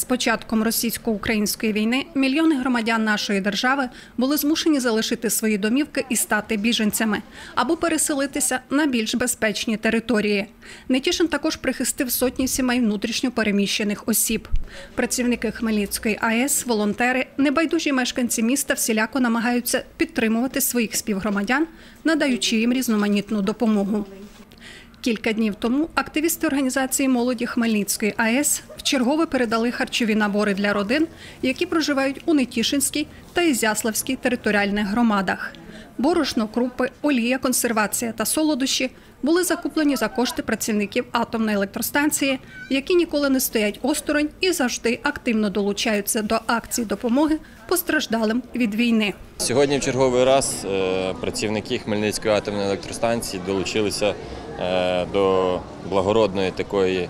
З початком російсько-української війни мільйони громадян нашої держави були змушені залишити свої домівки і стати біженцями, або переселитися на більш безпечні території. Нетішин також прихистив сотні сімей внутрішньо переміщених осіб. Працівники Хмельницької АЕС, волонтери, небайдужі мешканці міста всіляко намагаються підтримувати своїх співгромадян, надаючи їм різноманітну допомогу. Кілька днів тому активісти організації молоді Хмельницької АЕС вчергове передали харчові набори для родин, які проживають у Нетішинській та Ізяславській територіальних громадах. Борошно, крупи, олія, консервація та солодощі були закуплені за кошти працівників атомної електростанції, які ніколи не стоять осторонь і завжди активно долучаються до акцій допомоги постраждалим від війни. Сьогодні в черговий раз працівники Хмельницької атомної електростанції долучилися до благородної такої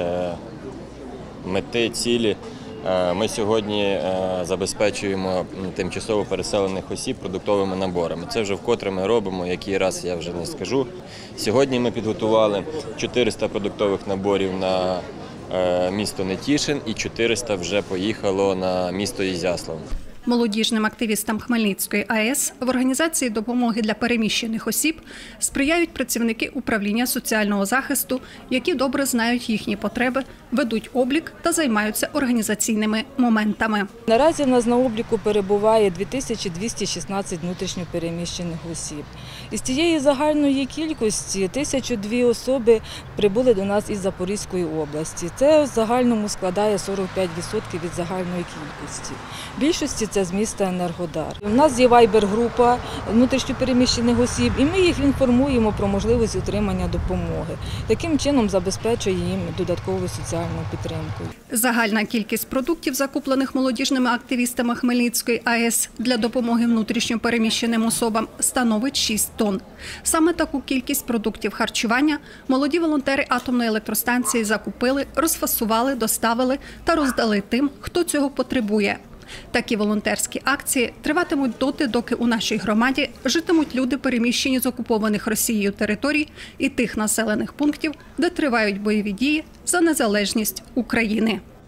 мети, цілі. Ми сьогодні забезпечуємо тимчасово переселених осіб продуктовими наборами. Це вже вкотре ми робимо, який раз я вже не скажу. Сьогодні ми підготували 400 продуктових наборів на місто Нетішин і 400 вже поїхало на місто Ізяслав. Молодіжним активістам Хмельницької АЕС в організації допомоги для переміщених осіб сприяють працівники управління соціального захисту, які добре знають їхні потреби, ведуть облік та займаються організаційними моментами. Наразі в нас на обліку перебуває 2216 внутрішньо переміщених осіб. Із цієї загальної кількості 1002 особи прибули до нас із Запорізької області. Це в загальному складає 45% від загальної кількості. В більшості це з міста Енергодар. У нас є вайбер-група внутрішньо переміщених осіб, і ми їх інформуємо про можливість отримання допомоги. Таким чином забезпечуємо їм додатковою соціальною підтримкою. Загальна кількість продуктів, закуплених молодіжними активістами Хмельницької АЕС для допомоги внутрішньо переміщеним особам, становить 6 тонн. Саме таку кількість продуктів харчування молоді волонтери атомної електростанції закупили, розфасували, доставили та роздали тим, хто цього потребує. Такі волонтерські акції триватимуть доти, доки у нашій громаді житимуть люди, переміщені з окупованих Росією територій і тих населених пунктів, де тривають бойові дії за незалежність України.